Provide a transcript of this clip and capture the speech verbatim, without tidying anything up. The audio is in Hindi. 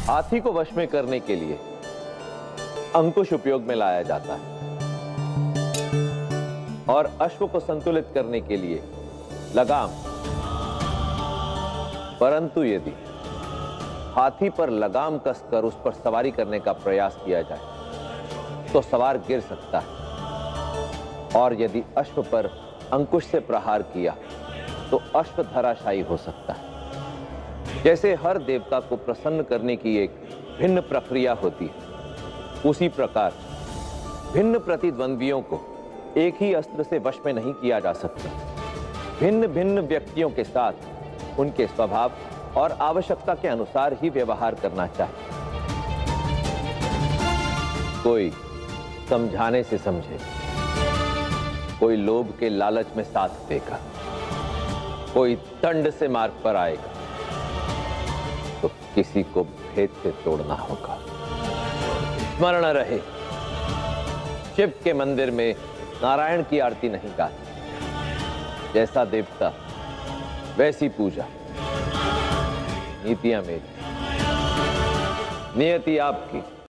हाथी को वश में करने के लिए अंकुश उपयोग में लाया जाता है और अश्व को संतुलित करने के लिए लगाम। परंतु यदि हाथी पर लगाम कसकर उस पर सवारी करने का प्रयास किया जाए तो सवार गिर सकता है, और यदि अश्व पर अंकुश से प्रहार किया तो अश्व धराशायी हो सकता है। जैसे हर देवता को प्रसन्न करने की एक भिन्न प्रक्रिया होती है, उसी प्रकार भिन्न प्रतिद्वंद्वियों को एक ही अस्त्र से वश में नहीं किया जा सकता। भिन्न भिन्न व्यक्तियों के साथ उनके स्वभाव और आवश्यकता के अनुसार ही व्यवहार करना चाहिए। कोई समझाने से समझे, कोई लोभ के लालच में साथ देगा, कोई दंड से मार्ग पर आएगा, तो किसी को भेद से तोड़ना होगा। स्मरण रहे, शिव के मंदिर में नारायण की आरती नहीं गाती। जैसा देवता वैसी पूजा। नीतियां मेरी, नियति आपकी।